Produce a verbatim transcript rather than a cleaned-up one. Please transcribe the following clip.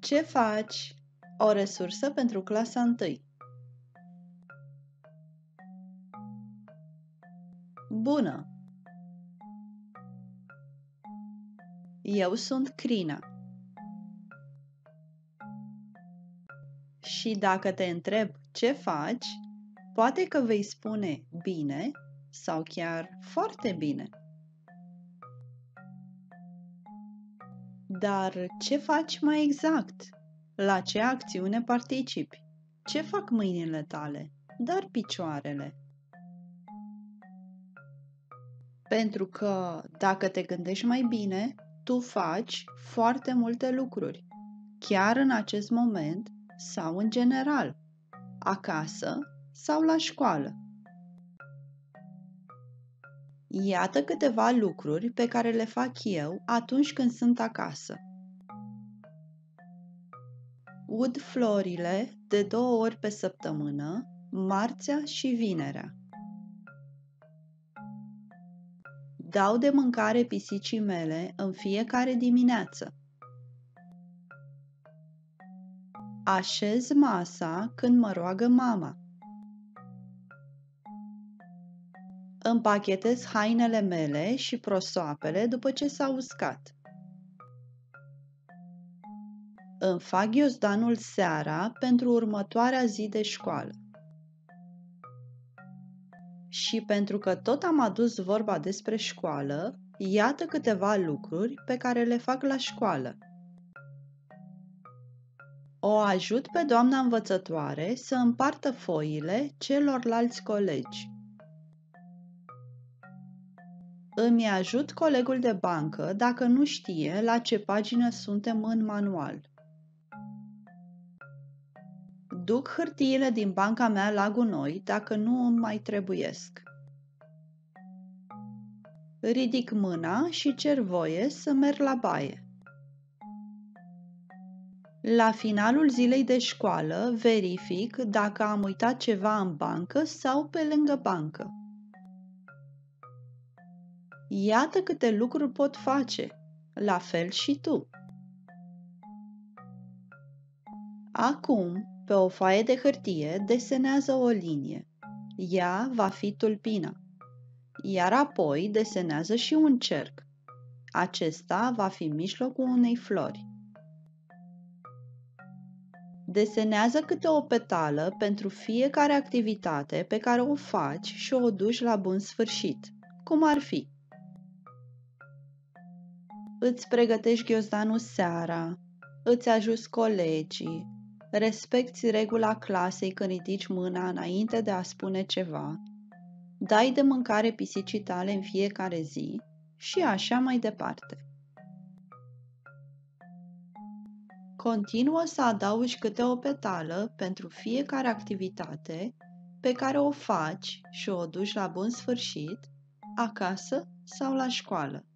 Ce faci? O resursă pentru clasa întâi. Bună! Eu sunt Crina. Și dacă te întreb ce faci, poate că vei spune bine sau chiar foarte bine. Dar ce faci mai exact? La ce acțiune participi? Ce fac mâinile tale? Dar picioarele? Pentru că, dacă te gândești mai bine, tu faci foarte multe lucruri, chiar în acest moment sau în general, acasă sau la școală. Iată câteva lucruri pe care le fac eu atunci când sunt acasă. Ud florile de două ori pe săptămână, marțea și vinerea. Dau de mâncare pisicii mele în fiecare dimineață. Așez masa când mă roagă mama. Împachetez hainele mele și prosoapele după ce s-au uscat. Îmi fac ghiozdanul seara pentru următoarea zi de școală. Și pentru că tot am adus vorba despre școală, iată câteva lucruri pe care le fac la școală. O ajut pe doamna învățătoare să împartă foile celorlalți colegi. Îmi ajut colegul de bancă dacă nu știe la ce pagină suntem în manual. Duc hârtiile din banca mea la gunoi dacă nu îmi mai trebuiesc. Ridic mâna și cer voie să merg la baie. La finalul zilei de școală verific dacă am uitat ceva în bancă sau pe lângă bancă. Iată câte lucruri pot face, la fel și tu. Acum, pe o foaie de hârtie, desenează o linie. Ea va fi tulpina. Iar apoi desenează și un cerc. Acesta va fi mijlocul unei flori. Desenează câte o petală pentru fiecare activitate pe care o faci și o duci la bun sfârșit, cum ar fi: îți pregătești ghiozdanul seara, îți ajuți colegii, respecti regula clasei când ridici mâna înainte de a spune ceva, dai de mâncare pisicii tale în fiecare zi și așa mai departe. Continuă să adaugi câte o petală pentru fiecare activitate pe care o faci și o duci la bun sfârșit, acasă sau la școală.